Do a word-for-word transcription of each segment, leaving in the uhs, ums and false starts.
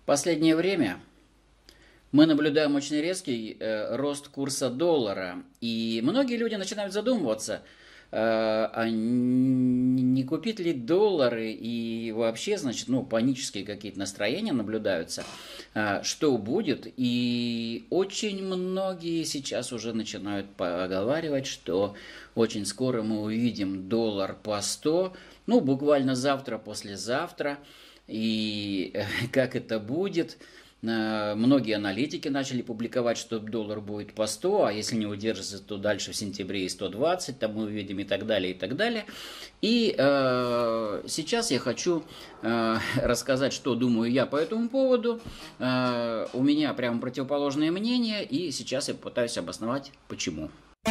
Последнее время мы наблюдаем очень резкий э, рост курса доллара, и многие люди начинают задумываться, э, а не купить ли доллары, и вообще, значит, ну, панические какие-то настроения наблюдаются, э, что будет, и очень многие сейчас уже начинают поговаривать, что очень скоро мы увидим доллар по сто, ну, буквально завтра, послезавтра, и э, как это будет. Многие аналитики начали публиковать, что доллар будет по сто, а если не удержится, то дальше в сентябре и сто двадцать, там мы увидим и так далее, и так далее. И э, сейчас я хочу э, рассказать, что думаю я по этому поводу. Э, у меня прямо противоположное мнение, и сейчас я пытаюсь обосновать, почему.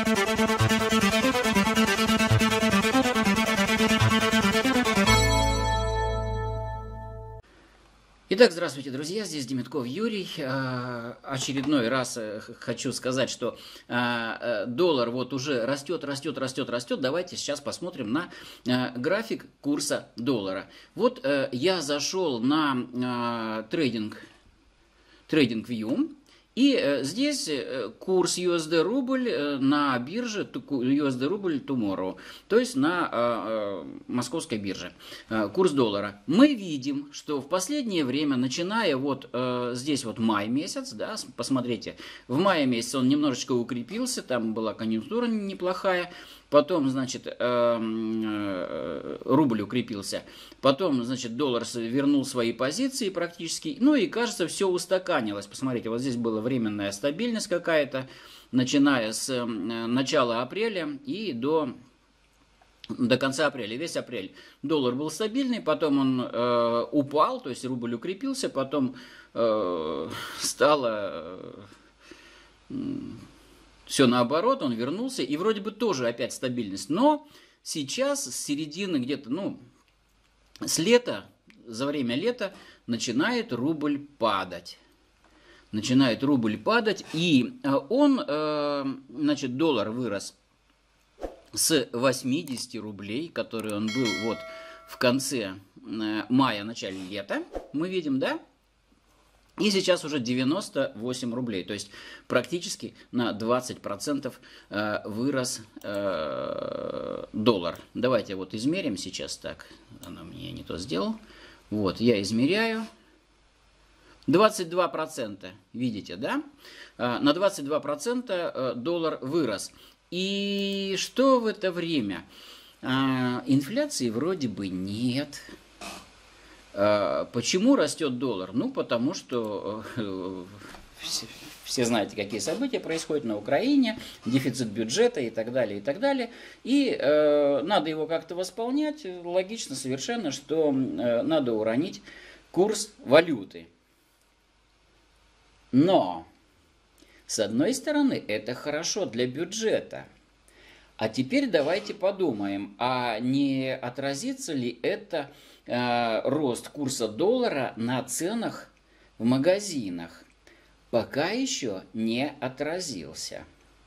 Итак, здравствуйте, друзья, здесь Демитков Юрий. Очередной раз хочу сказать, что доллар вот уже растет, растет, растет, растет. Давайте сейчас посмотрим на график курса доллара. Вот я зашел на трейдинг, TradingView. И здесь курс ю эс ди рубль на бирже, ю эс ди рубль tomorrow, то есть на э, московской бирже, курс доллара. Мы видим, что в последнее время, начиная вот э, здесь вот май месяц, да, посмотрите, в мае месяце он немножечко укрепился, там была конъюнктура неплохая. Потом, значит, рубль укрепился. Потом, значит, доллар вернул свои позиции практически. Ну и, кажется, все устаканилось. Посмотрите, вот здесь была временная стабильность какая-то, начиная с начала апреля и до, до конца апреля. Весь апрель доллар был стабильный, потом он э, упал, то есть рубль укрепился, потом э, стало... Э, Все наоборот, он вернулся, и вроде бы тоже опять стабильность. Но сейчас, с середины где-то, ну, с лета, за время лета, начинает рубль падать. Начинает рубль падать, и он, значит, доллар вырос с восьмидесяти рублей, который он был вот в конце мая, начале лета, мы видим, да? И сейчас уже девяносто восемь рублей, то есть практически на двадцать процентов вырос доллар. Давайте вот измерим сейчас так, она мне не то сделал. Вот, я измеряю. двадцать два процента, видите, да? На двадцать два процента доллар вырос. И что в это время? Инфляции вроде бы нет. Почему растет доллар? Ну, потому что все, все знаете, какие события происходят на Украине, дефицит бюджета и так далее, и так далее. И э, надо его как-то восполнять. Логично совершенно, что э, надо уронить курс валюты. Но, с одной стороны, это хорошо для бюджета. А теперь давайте подумаем, а не отразится ли это э, рост курса доллара на ценах в магазинах? Пока еще не отразился.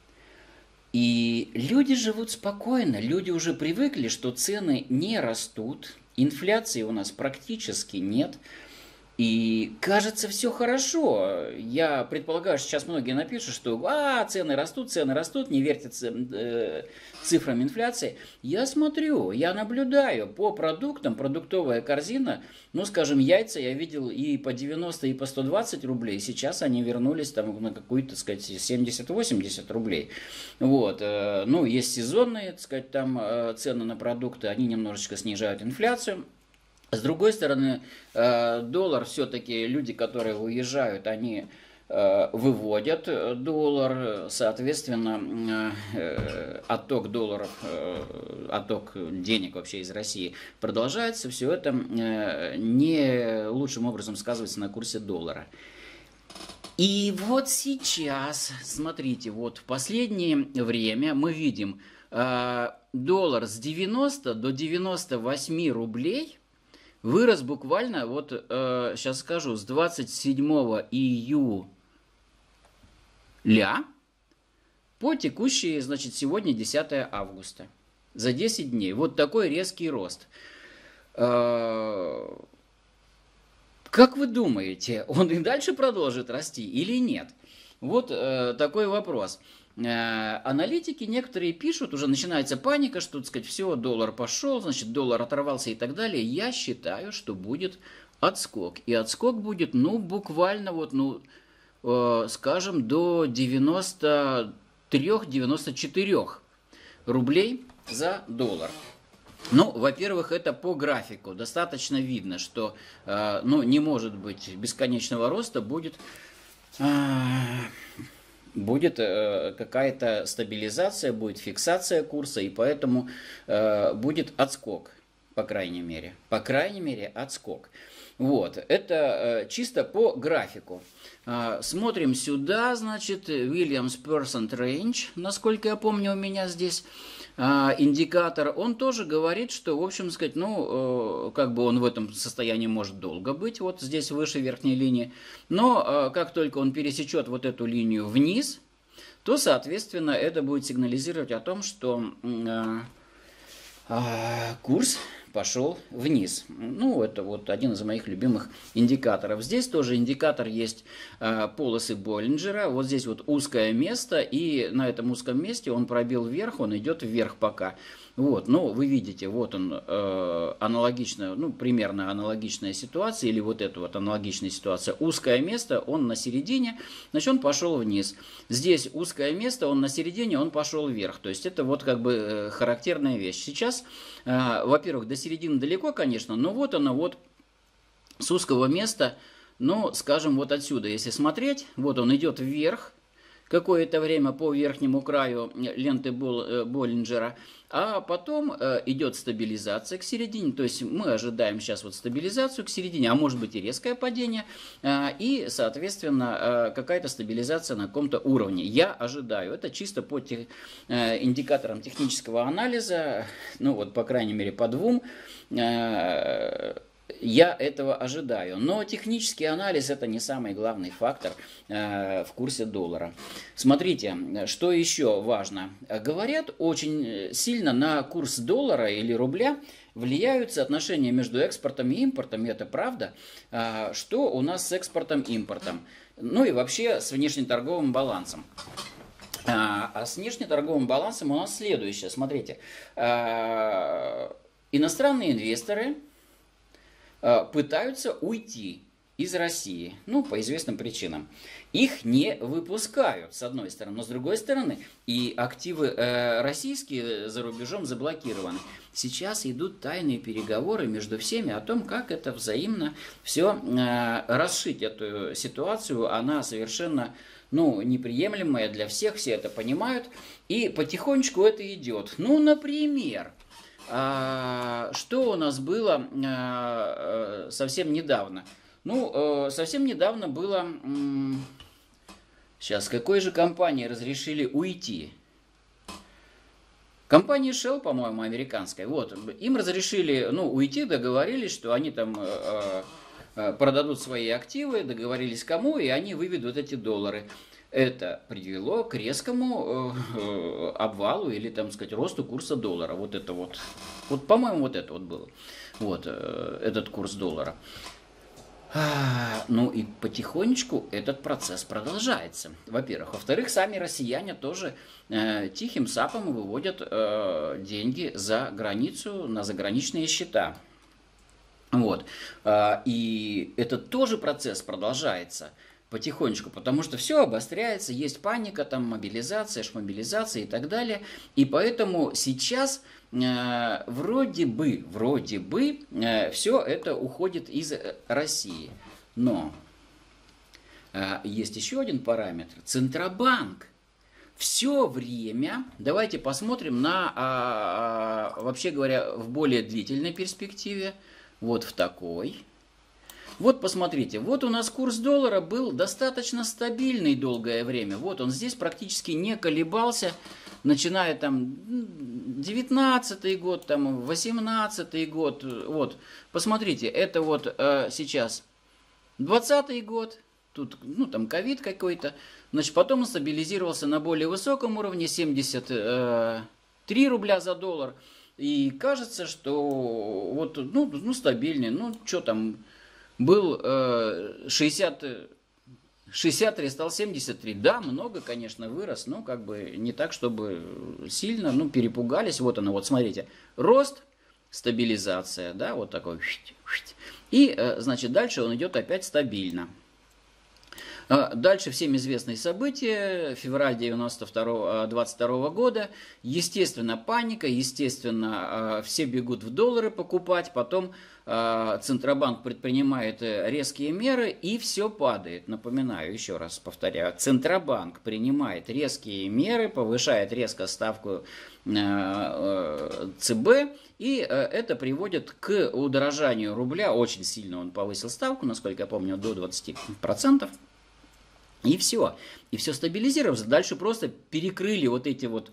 И люди живут спокойно, люди уже привыкли, что цены не растут, инфляции у нас практически нет. И кажется, все хорошо. Я предполагаю, что сейчас многие напишут, что а, цены растут, цены растут, не верьте э, цифрам инфляции. Я смотрю, я наблюдаю по продуктам, продуктовая корзина, ну, скажем, яйца я видел и по девяносто, и по сто двадцать рублей. Сейчас они вернулись там на какую-то, так сказать, семьдесят-восемьдесят рублей. Вот. Э, ну, есть сезонные, так сказать, там э, цены на продукты, они немножечко снижают инфляцию. С другой стороны, доллар все-таки, люди, которые уезжают, они выводят доллар, соответственно, отток долларов, отток денег вообще из России продолжается. Все это не лучшим образом сказывается на курсе доллара. И вот сейчас, смотрите, вот в последнее время мы видим доллар с девяноста до девяноста восьми рублей, вырос буквально, вот э, сейчас скажу, с двадцать седьмого июля по текущий, значит, сегодня десятое августа. За десять дней. Вот такой резкий рост. Э, Как вы думаете, он и дальше продолжит расти или нет? Вот э, такой вопрос. Э, аналитики некоторые пишут, уже начинается паника, что, так сказать, все, доллар пошел, значит, доллар оторвался и так далее. Я считаю, что будет отскок. И отскок будет, ну, буквально, вот, ну, э, скажем, до девяноста трёх — девяноста четырёх рублей за доллар. Ну, во-первых, это по графику. Достаточно видно, что э, ну, не может быть бесконечного роста, будет, э, будет э, какая-то стабилизация, будет фиксация курса, и поэтому э, будет отскок, по крайней мере. По крайней мере, отскок. Вот, это э, чисто по графику. Э, смотрим сюда, значит, Williams Percent Range, насколько я помню, у меня здесь э, индикатор. Он тоже говорит, что, в общем сказать, ну, э, как бы он в этом состоянии может долго быть, вот здесь выше верхней линии. Но э, как только он пересечет вот эту линию вниз, то, соответственно, это будет сигнализировать о том, что э, э, курс пошел вниз. Ну, это вот один из моих любимых индикаторов. Здесь тоже индикатор есть э, полосы Боллинджера. Вот здесь вот узкое место, и на этом узком месте он пробил вверх, он идет вверх пока. Вот, ну, вы видите, вот он, э, аналогичная, ну, примерно аналогичная ситуация, или вот эта вот аналогичная ситуация. Узкое место, он на середине, значит, он пошел вниз. Здесь узкое место, он на середине, он пошел вверх. То есть это вот как бы э, характерная вещь. Сейчас, э, во-первых, до середины далеко, конечно, но вот оно вот с узкого места, ну, скажем, вот отсюда, если смотреть, вот он идет вверх, какое-то время по верхнему краю ленты Боллинджера, а потом э, идет стабилизация к середине, то есть мы ожидаем сейчас вот стабилизацию к середине, а может быть и резкое падение, э, и, соответственно, э, какая-то стабилизация на каком-то уровне. Я ожидаю, это чисто по тех, э, индикаторам технического анализа, ну вот, по крайней мере, по двум, э, я этого ожидаю. Но технический анализ — это не самый главный фактор э, в курсе доллара. Смотрите, что еще важно. Говорят, очень сильно на курс доллара или рубля влияют соотношения между экспортом и импортом, и это правда. Э, что у нас с экспортом и импортом? Ну и вообще с внешнеторговым балансом. А, а с внешнеторговым балансом у нас следующее. Смотрите, э, иностранные инвесторы пытаются уйти из России, ну, по известным причинам. Их не выпускают, с одной стороны, но с другой стороны, и активы э, российские за рубежом заблокированы. Сейчас идут тайные переговоры между всеми о том, как это взаимно все э, расшить, эту ситуацию. Она совершенно, ну, неприемлемая для всех, все это понимают, и потихонечку это идет. Ну, например... А, что у нас было а, совсем недавно? Ну, а, совсем недавно было... М- сейчас, какой же компании разрешили уйти? Компания Shell, по-моему, американская. Вот, им разрешили, ну, уйти, договорились, что они там а, а, продадут свои активы, договорились кому, и они выведут эти доллары. Это привело к резкому э, обвалу или, там сказать, росту курса доллара. Вот это вот. Вот, по-моему, вот это вот было. Вот, э, этот курс доллара. А, ну и потихонечку этот процесс продолжается. Во-первых. Во-вторых, сами россияне тоже э, тихим сапом выводят э, деньги за границу на заграничные счета. Вот. А, и этот тоже процесс продолжается. Потихонечку, потому что все обостряется, есть паника, там мобилизация, шмобилизация и так далее. И поэтому сейчас э, вроде бы, вроде бы э, все это уходит из России. Но э, есть еще один параметр. Центробанк все время, давайте посмотрим на, а, а, вообще говоря, в более длительной перспективе, вот в такой. Вот посмотрите, вот у нас курс доллара был достаточно стабильный долгое время. Вот он здесь практически не колебался, начиная там девятнадцатый год, там восемнадцатый год. Вот, посмотрите, это вот э, сейчас двадцатый год, тут, ну, там ковид какой-то. Значит, потом он стабилизировался на более высоком уровне, семьдесят три рубля за доллар. И кажется, что вот, ну, ну стабильный, ну, что там... был шестьдесят, шестьдесят три, стал семьдесят три. Да, много, конечно, вырос, но как бы не так, чтобы сильно, ну, перепугались. Вот оно, вот смотрите, рост, стабилизация, да, вот такой. И, значит, дальше он идет опять стабильно. Дальше всем известные события, февраль девяносто второго, двадцать второго года, естественно, паника, естественно, все бегут в доллары покупать, потом Центробанк предпринимает резкие меры и все падает. Напоминаю, еще раз повторяю, Центробанк принимает резкие меры, повышает резко ставку ЦБ, и это приводит к удорожанию рубля, очень сильно он повысил ставку, насколько я помню, до двадцати процентов. И все. И все стабилизировалось. Дальше просто перекрыли вот эти вот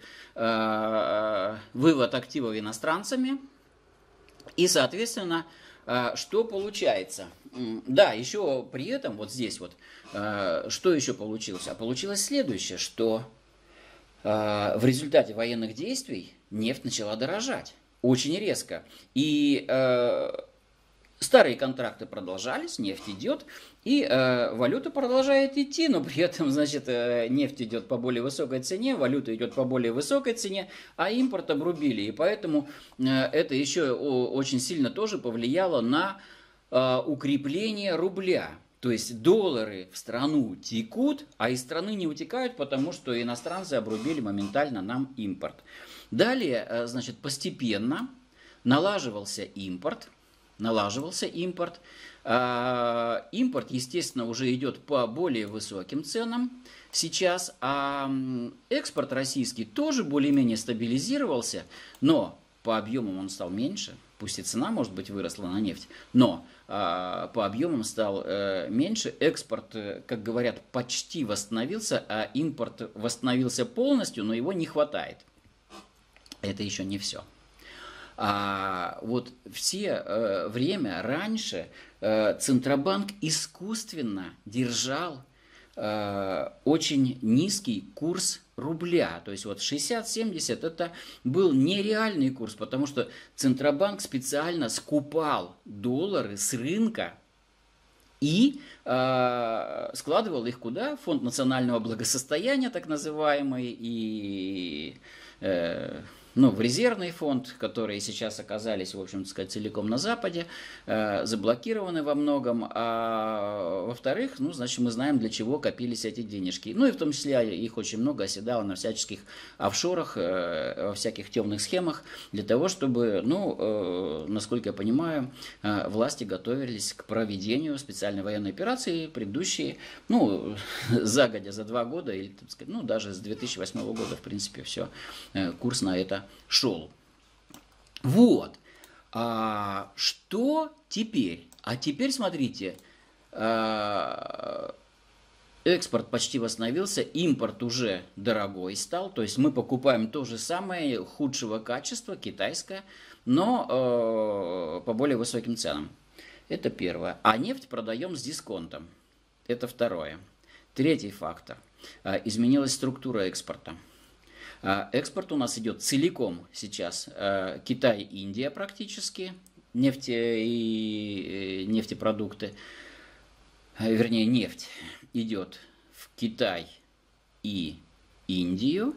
э, вывод активов иностранцами. И, соответственно, э, что получается? Да, еще при этом, вот здесь вот, э, что еще получилось? А получилось следующее, что э, в результате военных действий нефть начала дорожать. Очень резко. И э, старые контракты продолжались, нефть идет, и э, валюта продолжает идти, но при этом, значит, э, нефть идет по более высокой цене, валюта идет по более высокой цене, а импорт обрубили. И поэтому э, это еще о, очень сильно тоже повлияло на э, укрепление рубля. То есть доллары в страну текут, а из страны не утекают, потому что иностранцы обрубили моментально нам импорт. Далее, э, значит, постепенно налаживался импорт. Налаживался импорт. А, импорт, естественно, уже идет по более высоким ценам сейчас, а экспорт российский тоже более-менее стабилизировался, но по объемам он стал меньше, пусть и цена, может быть, выросла на нефть, но а, по объемам стал а, меньше, экспорт, как говорят, почти восстановился, а импорт восстановился полностью, но его не хватает. Это еще не все. А вот все э, время раньше э, Центробанк искусственно держал э, очень низкий курс рубля. То есть вот шестьдесят-семьдесят это был нереальный курс, потому что Центробанк специально скупал доллары с рынка и э, складывал их куда? Фонд национального благосостояния, так называемый, и... Э, Ну, в резервный фонд, которые сейчас оказались, в общем-то сказать, целиком на Западе, э, заблокированы во многом, а во-вторых, ну, значит, мы знаем, для чего копились эти денежки. Ну, и в том числе их очень много оседало на всяческих офшорах, э, во всяких темных схемах, для того, чтобы, ну, э, насколько я понимаю, э, власти готовились к проведению специальной военной операции, предыдущие, ну, загодя за два года, или, так сказать, ну, даже с две тысячи восьмого года, в принципе, все, э, курс на это шел. Вот. А что теперь? А теперь, смотрите, экспорт почти восстановился, импорт уже дорогой стал, то есть мы покупаем то же самое, худшего качества, китайское, но э, по более высоким ценам. Это первое. А нефть продаем с дисконтом. Это второе. Третий фактор. Изменилась структура экспорта. Экспорт у нас идет целиком сейчас Китай, Индия практически, нефти и нефтепродукты, вернее нефть идет в Китай и Индию.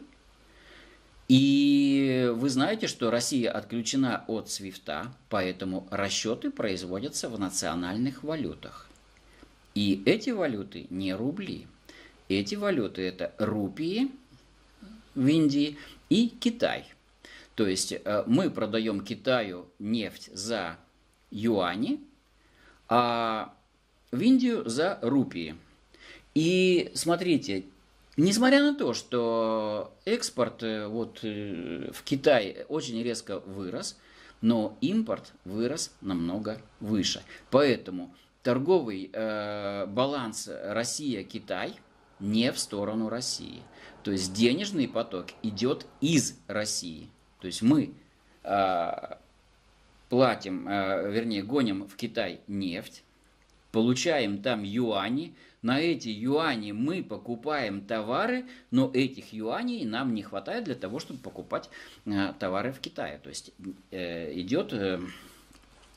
И вы знаете, что Россия отключена от свифта, поэтому расчеты производятся в национальных валютах. И эти валюты не рубли. Эти валюты это рупии в Индии и Китай. То есть мы продаем Китаю нефть за юани, а в Индию за рупии. И смотрите, несмотря на то, что экспорт вот в Китай очень резко вырос, но импорт вырос намного выше. Поэтому торговый э, баланс Россия-Китай не в сторону России. То есть денежный поток идет из России. То есть мы э, платим, э, вернее, гоним в Китай нефть, получаем там юани, на эти юани мы покупаем товары, но этих юаней нам не хватает для того, чтобы покупать э, товары в Китае. То есть э, идет э,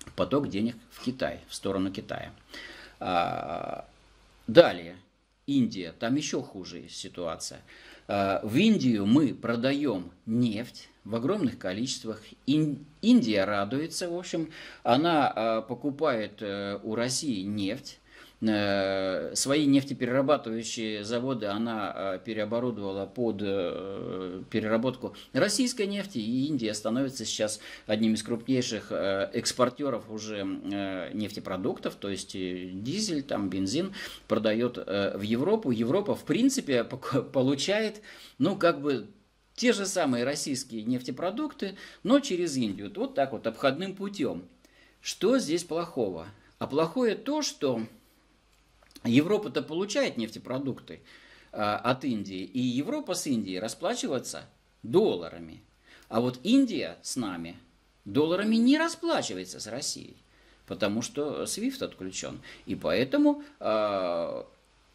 поток денег в Китай, в сторону Китая. А, далее, Индия, там еще хуже ситуация. А, в Индию мы продаем нефть в огромных количествах. Ин, Индия радуется, в общем, она а, покупает а, у России нефть. Свои нефтеперерабатывающие заводы она переоборудовала под переработку российской нефти, и Индия становится сейчас одним из крупнейших экспортеров уже нефтепродуктов, то есть дизель, там, бензин продает в Европу. Европа, в принципе, получает, ну, как бы, те же самые российские нефтепродукты, но через Индию, вот так вот, обходным путем. Что здесь плохого? А плохое то, что Европа-то получает нефтепродукты а, от Индии, и Европа с Индией расплачивается долларами. А вот Индия с нами долларами не расплачивается с Россией, потому что свифт отключен. И поэтому а,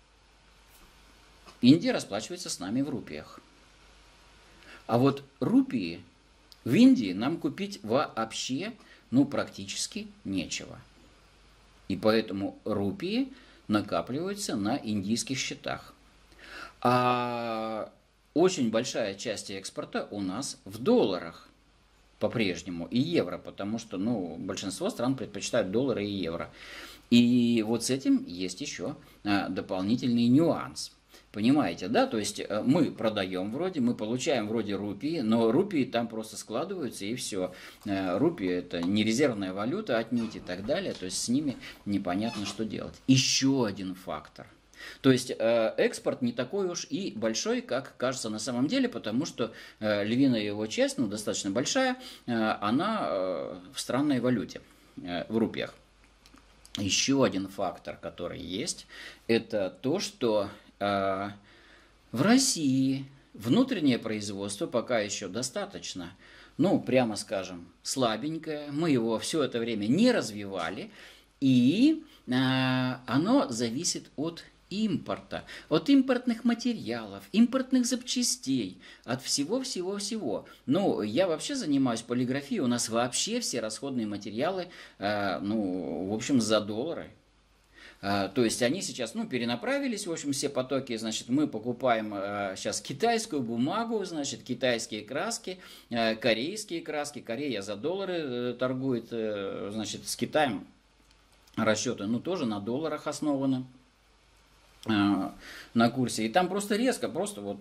Индия расплачивается с нами в рупиях. А вот рупии в Индии нам купить вообще, ну, практически нечего. И поэтому рупии накапливаются на индийских счетах. А очень большая часть экспорта у нас в долларах по-прежнему и евро, потому что, ну, большинство стран предпочитают доллары и евро. И вот с этим есть еще а, дополнительный нюанс. Понимаете, да? То есть мы продаем вроде, мы получаем вроде рупии, но рупии там просто складываются и все. Рупии это не резервная валюта отнюдь и так далее, то есть с ними непонятно, что делать. Еще один фактор. То есть экспорт не такой уж и большой, как кажется на самом деле, потому что львиная его часть, ну достаточно большая, она в странной валюте, в рупиях. Еще один фактор, который есть, это то, что в России внутреннее производство пока еще достаточно, ну, прямо скажем, слабенькое. Мы его все это время не развивали, и оно зависит от импорта, от импортных материалов, импортных запчастей, от всего-всего-всего. Ну, я вообще занимаюсь полиграфией, у нас вообще все расходные материалы, ну, в общем, за доллары. А, то есть они сейчас, ну, перенаправились, в общем, все потоки, значит, мы покупаем а, сейчас китайскую бумагу, значит, китайские краски, а, корейские краски. Корея за доллары а, торгует, а, значит, с Китаем расчеты, ну, тоже на долларах основаны, а, на курсе. И там просто резко, просто вот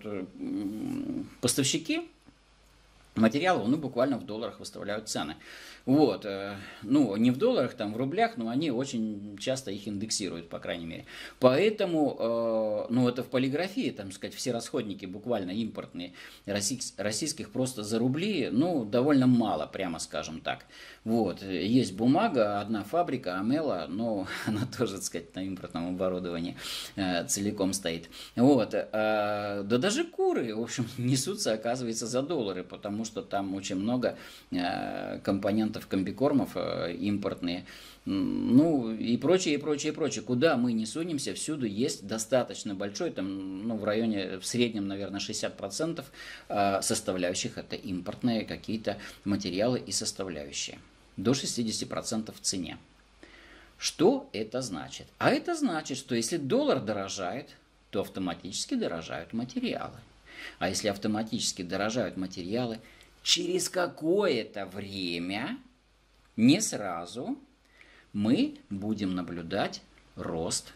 поставщики материалов, ну, буквально в долларах выставляют цены. Вот, ну, не в долларах, там, в рублях, но они очень часто их индексируют, по крайней мере. Поэтому, ну, это в полиграфии, там, сказать, все расходники буквально импортные, российских просто за рубли, ну, довольно мало, прямо скажем так. Вот, есть бумага, одна фабрика, Амела, но она тоже, так сказать, на импортном оборудовании целиком стоит. Вот, да даже куры, в общем, несутся, оказывается, за доллары, потому что там очень много компонентов комбикормов импортные, ну и прочее, и прочее, и прочее. Куда мы не сунемся, всюду есть достаточно большой, там, ну, в районе, в среднем, наверное, шестьдесят процентов составляющих это импортные какие-то материалы и составляющие. До шестидесяти процентов в цене. Что это значит? А это значит, что если доллар дорожает, то автоматически дорожают материалы. А если автоматически дорожают материалы, через какое-то время, не сразу, мы будем наблюдать рост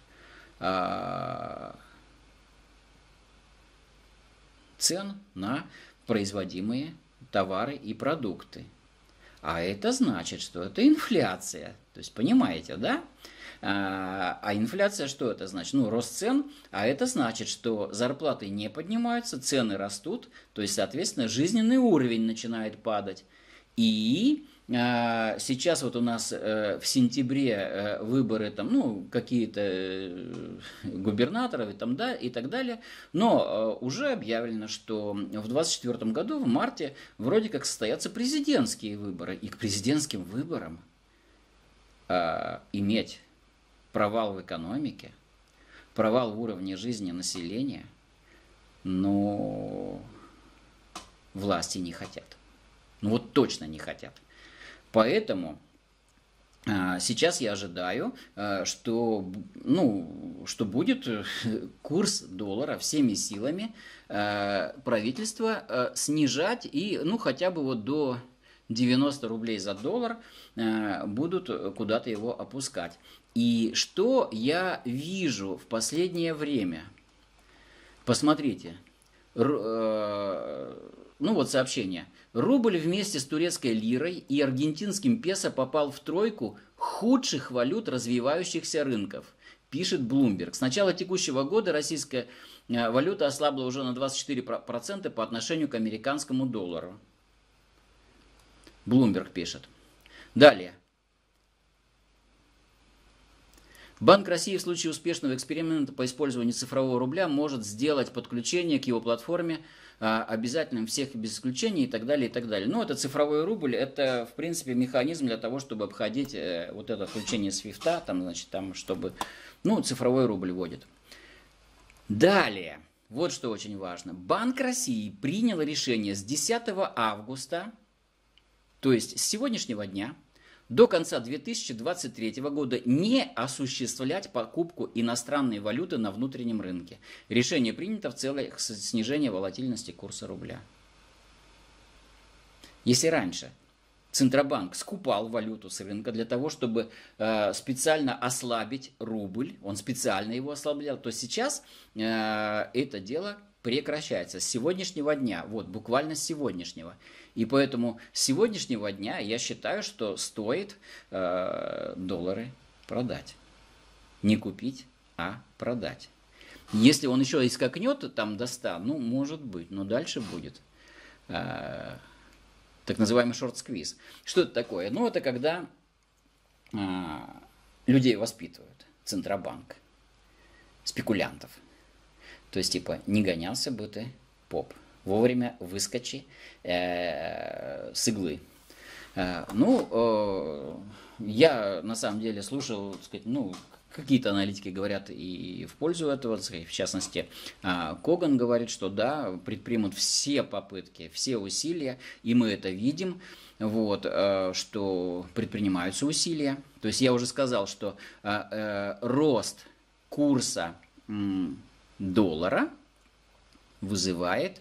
э, цен на производимые товары и продукты. А это значит, что это инфляция. То есть, понимаете, да? А, а инфляция что это значит? Ну, рост цен, а это значит, что зарплаты не поднимаются, цены растут, то есть, соответственно, жизненный уровень начинает падать. И а, сейчас вот у нас а, в сентябре а, выборы, там, ну, какие-то а, губернаторов и, там, да, и так далее, но а, уже объявлено, что в двадцать четвёртом году, в марте, вроде как состоятся президентские выборы. И к президентским выборам а, иметь провал в экономике, провал в уровне жизни населения, но власти не хотят. Ну вот точно не хотят. Поэтому Сейчас я ожидаю, что, ну, что будет курс доллара всеми силами правительства снижать и, ну, хотя бы вот до девяноста рублей за доллар будут куда-то его опускать. И что я вижу в последнее время? Посмотрите. Ну вот сообщение. Рубль вместе с турецкой лирой и аргентинским песо попал в тройку худших валют развивающихся рынков, пишет Bloomberg. С начала текущего года российская валюта ослабла уже на двадцать четыре процента по отношению к американскому доллару. Bloomberg пишет. Далее. Банк России в случае успешного эксперимента по использованию цифрового рубля может сделать подключение к его платформе а, обязательным всех без исключения и так далее, и так далее. Но это цифровой рубль, это в принципе механизм для того, чтобы обходить э, вот это отключение свифта, там, значит, там, чтобы, ну, цифровой рубль вводит. Далее, вот что очень важно. Банк России принял решение с десятого августа, то есть с сегодняшнего дня, до конца две тысячи двадцать третьего года не осуществлять покупку иностранной валюты на внутреннем рынке. Решение принято в целях снижения волатильности курса рубля. Если раньше Центробанк скупал валюту с рынка для того, чтобы э, специально ослабить рубль, он специально его ослаблял, то сейчас э, это дело прекращается с сегодняшнего дня, вот буквально с сегодняшнего. И поэтому с сегодняшнего дня я считаю, что стоит э, доллары продать. Не купить, а продать. Если он еще и скакнет там до ста, ну может быть, но дальше будет э, так называемый шорт-сквиз. Что это такое? Ну это когда э, людей воспитывают, Центробанк, спекулянтов. То есть, типа, не гонялся бы ты, поп, вовремя выскочи э, с иглы. Э, ну, э, я на самом деле слушал, так сказать, ну, какие-то аналитики говорят и в пользу этого, так сказать, в частности, э, Коган говорит, что да, предпримут все попытки, все усилия, и мы это видим, вот, э, что предпринимаются усилия. То есть, я уже сказал, что э, э, рост курса э, доллара вызывает,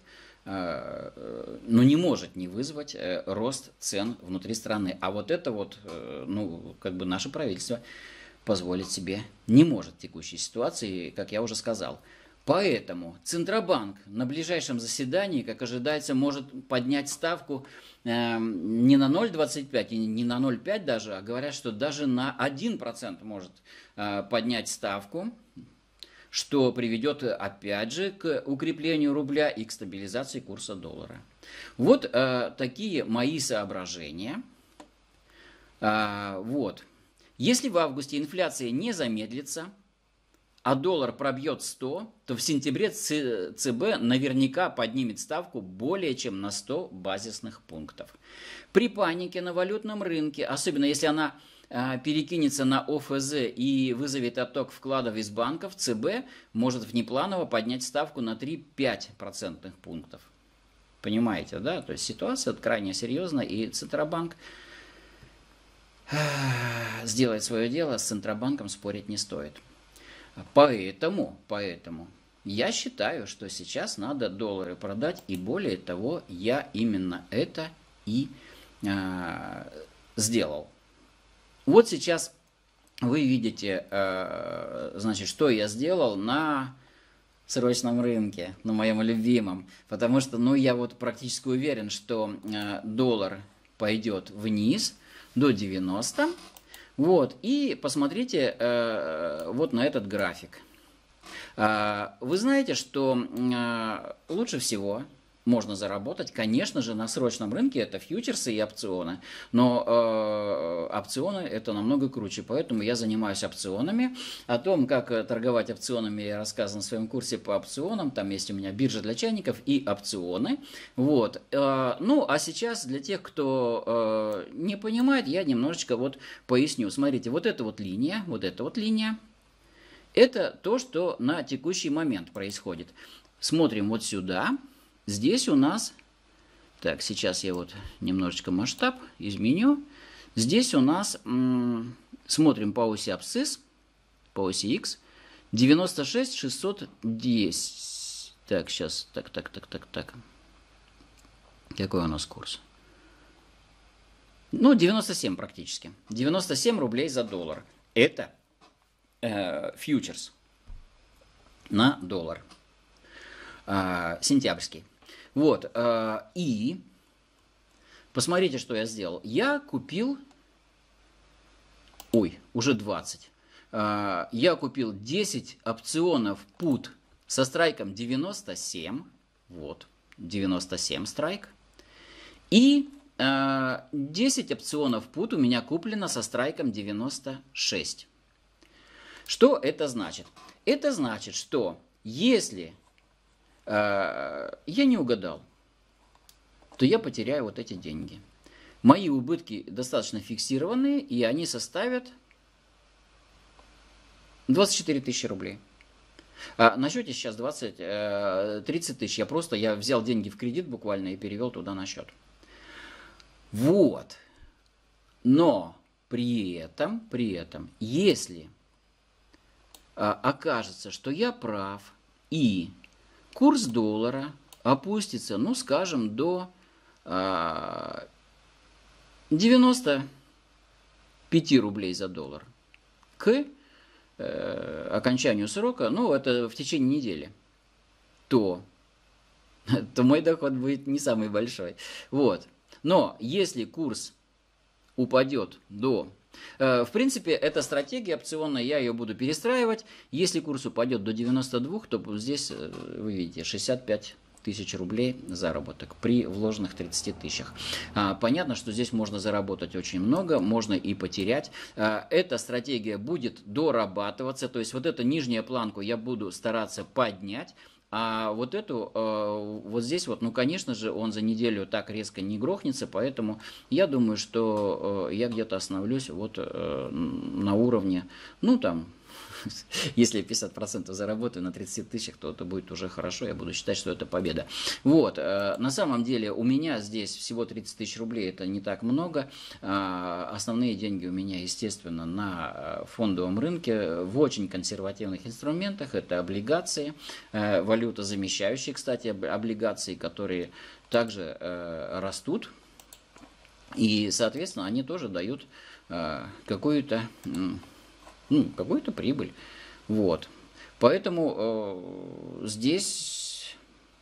э, ну не может не вызвать э, рост цен внутри страны. А вот это вот, э, ну как бы наше правительство позволить себе не может в текущей ситуации, как я уже сказал. Поэтому Центробанк на ближайшем заседании, как ожидается, может поднять ставку э, не на ноль целых двадцать пять сотых и не на ноль целых пять десятых даже, а говорят, что даже на один процент может э, поднять ставку, что приведет, опять же, к укреплению рубля и к стабилизации курса доллара. Вот э, такие мои соображения. А, вот. Если в августе инфляция не замедлится, а доллар пробьет сто, то в сентябре ЦБ наверняка поднимет ставку более чем на сто базисных пунктов. При панике на валютном рынке, особенно если она перекинется на ОФЗ и вызовет отток вкладов из банков, ЦБ может внепланово поднять ставку на три-пять процентных пунктов. Понимаете, да? То есть ситуация крайне серьезная, и Центробанк сделает свое дело, с Центробанком спорить не стоит. Поэтому, поэтому я считаю, что сейчас надо доллары продать, и более того, я именно это и э, сделал. Вот сейчас вы видите, э, значит, что я сделал на срочном рынке, на моем любимом. Потому что, ну, я вот практически уверен, что э, доллар пойдет вниз до девяноста. Вот, и посмотрите э, вот на этот график. Э, вы знаете, что э, лучше всего можно заработать, конечно же, на срочном рынке, это фьючерсы и опционы, но э, опционы это намного круче, поэтому я занимаюсь опционами. О том, как торговать опционами, я рассказывал в своем курсе по опционам, там есть у меня биржа для чайников и опционы. Вот. Э, ну, а сейчас для тех, кто э, не понимает, я немножечко вот поясню. Смотрите, вот эта вот линия, вот эта вот линия, это то, что на текущий момент происходит. Смотрим вот сюда. Здесь у нас, так, сейчас я вот немножечко масштаб изменю. Здесь у нас, смотрим по оси абсцисс, по оси X, девяносто шесть шестьсот десять. Так, сейчас, так, так, так, так, так. Какой у нас курс? Ну, девяносто семь практически. девяносто семь рублей за доллар. Это э, фьючерс на доллар. Э, сентябрьский. Вот. Э, и посмотрите, что я сделал. Я купил... Ой, уже двадцать. Э, я купил десять опционов пут со страйком девяносто семь. Вот. девяносто семь страйк. И э, десять опционов пут у меня куплено со страйком девяносто шесть. Что это значит? Это значит, что если э, я не угадал, то я потеряю вот эти деньги. Мои убытки достаточно фиксированные, и они составят двадцать четыре тысячи рублей. А на счете сейчас двадцать, тридцать тысяч. Я просто я взял деньги в кредит буквально и перевел туда на счет. Вот. Но при этом, при этом, если а, окажется, что я прав, и курс доллара опустится, ну, скажем, до а, девяноста пяти рублей за доллар к э, окончанию срока, ну, это в течение недели, то, то мой доход будет не самый большой. Вот. Но если курс упадет до... Э, в принципе, эта стратегия опционная, я ее буду перестраивать. Если курс упадет до девяноста двух, то здесь, вы видите, шестьдесят пять тысяч рублей заработок при вложенных тридцати тысячах. А, понятно, что здесь можно заработать очень много, можно и потерять. А, эта стратегия будет дорабатываться, то есть вот эту нижнюю планку я буду стараться поднять. А вот эту, э, вот здесь вот, ну, конечно же, он за неделю так резко не грохнется, поэтому я думаю, что э, я где-то остановлюсь вот э, на уровне, ну, там, если пятьдесят процентов заработаю на тридцати тысячах, то это будет уже хорошо, я буду считать, что это победа. Вот, э, на самом деле у меня здесь всего тридцать тысяч рублей, это не так много. Э, основные деньги у меня, естественно, на фондовом рынке, в очень консервативных инструментах, это облигации, э, валютозамещающие, кстати, облигации, которые также э, растут, и, соответственно, они тоже дают э, какую-то... Ну, какую-то прибыль. Вот. Поэтому э, здесь,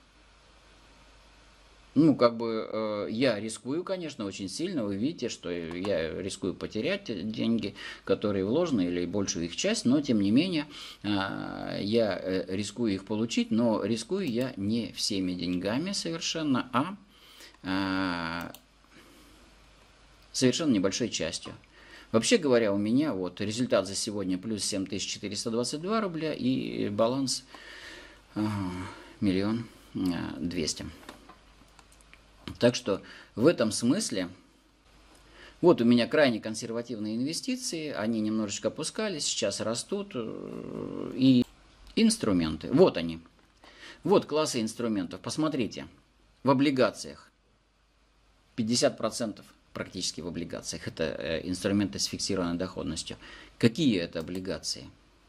ну, как бы, э, я рискую, конечно, очень сильно. Вы видите, что я рискую потерять деньги, которые вложены, или большую их часть, но, тем не менее, э, я рискую их получить, но рискую я не всеми деньгами совершенно, а э, совершенно небольшой частью. Вообще говоря, у меня вот результат за сегодня плюс семь тысяч четыреста двадцать два рубля и баланс миллион двести. Так что в этом смысле, вот у меня крайне консервативные инвестиции, они немножечко опускались, сейчас растут, и инструменты, вот они. Вот классы инструментов, посмотрите, в облигациях пятьдесят процентов. Практически в облигациях. Это инструменты с фиксированной доходностью. Какие это облигации?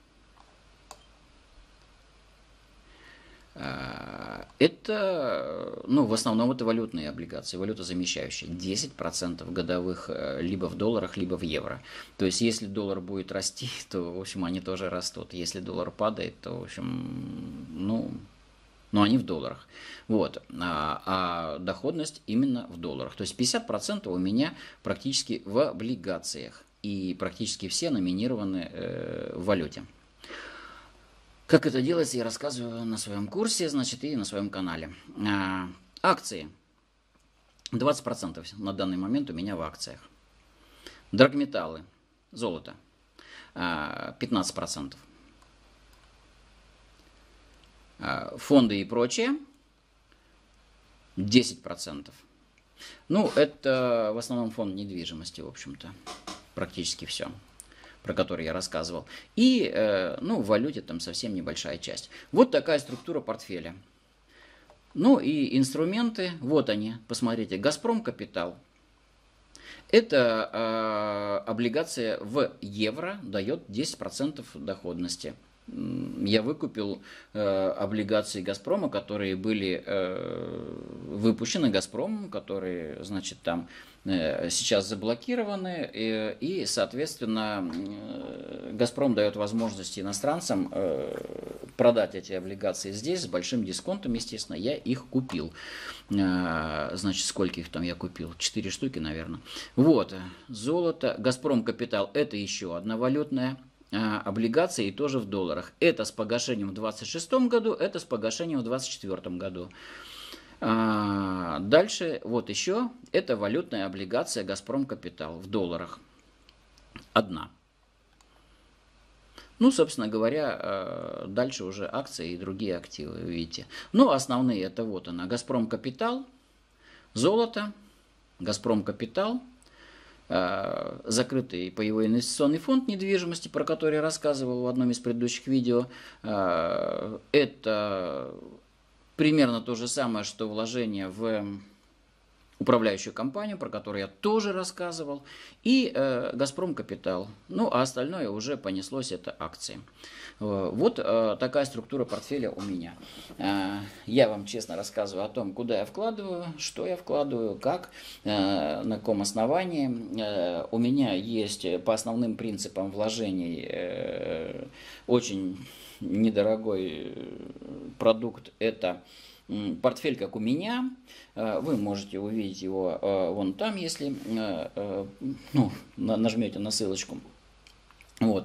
Это, ну, в основном это валютные облигации, валютозамещающие. десять процентов годовых либо в долларах, либо в евро. То есть, если доллар будет расти, то, в общем, они тоже растут. Если доллар падает, то, в общем, ну... но они в долларах. Вот. А, а доходность именно в долларах. То есть пятьдесят процентов у меня практически в облигациях. И практически все номинированы э, в валюте. Как это делается, я рассказываю на своем курсе, значит, и на своем канале. А, акции. двадцать процентов на данный момент у меня в акциях. Драгметаллы. Золото. А, пятнадцать процентов. Фонды и прочее десять процентов. Ну, это в основном фонд недвижимости, в общем-то. Практически все, про который я рассказывал. И, э, ну, в валюте там совсем небольшая часть. Вот такая структура портфеля. Ну, и инструменты, вот они, посмотрите. Газпром Капитал. Эта э, облигация в евро дает десять процентов доходности. Я выкупил э, облигации «Газпрома», которые были э, выпущены «Газпромом», которые, значит, там э, сейчас заблокированы, и, и соответственно, э, «Газпром» дает возможность иностранцам э, продать эти облигации здесь с большим дисконтом, естественно. Я их купил. Э, значит, сколько их там я купил? Четыре штуки, наверное. Вот, золото. «Газпром Капитал» — это еще одна валютная облигации, и тоже в долларах. Это с погашением в двадцать шестом году, это с погашением в двадцать четвёртом году. А, дальше, вот еще, это валютная облигация «Газпром Капитал» в долларах. Одна. Ну, собственно говоря, дальше уже акции и другие активы, видите. Ну, основные это вот она. «Газпром Капитал», золото, «Газпром Капитал», закрытый паевой инвестиционный фонд недвижимости, про который я рассказывал в одном из предыдущих видео. Это примерно то же самое, что вложение в управляющую компанию, про которую я тоже рассказывал, и э, «Газпром Капитал». Ну, а остальное уже понеслось, это акции. Вот э, такая структура портфеля у меня. Э, я вам честно рассказываю о том, куда я вкладываю, что я вкладываю, как, э, на каком основании. Э, у меня есть по основным принципам вложений э, очень недорогой продукт. Это портфель, как у меня. Вы можете увидеть его вон там, если ну, нажмете на ссылочку. Вот.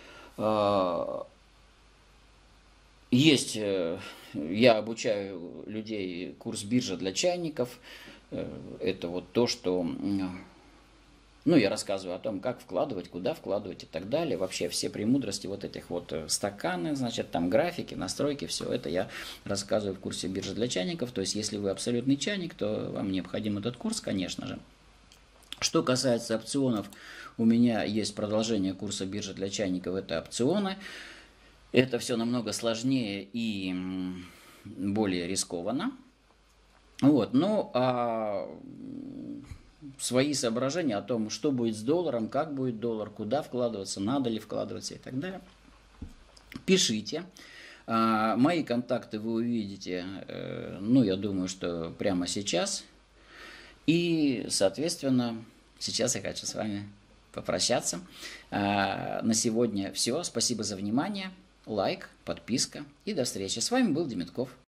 Есть, я обучаю людей курс биржа для чайников. Это вот то, что... Ну, я рассказываю о том, как вкладывать, куда вкладывать и так далее. Вообще все премудрости вот этих вот стаканы, значит, там графики, настройки, все это я рассказываю в курсе биржи для чайников. То есть, если вы абсолютный чайник, то вам необходим этот курс, конечно же. Что касается опционов, у меня есть продолжение курса биржи для чайников, это опционы. Это все намного сложнее и более рискованно. Вот, ну, а... свои соображения о том, что будет с долларом, как будет доллар, куда вкладываться, надо ли вкладываться и так далее, пишите. Мои контакты вы увидите, ну, я думаю, что прямо сейчас. И, соответственно, сейчас я хочу с вами попрощаться. На сегодня все. Спасибо за внимание. Лайк, подписка и до встречи. С вами был Демитков.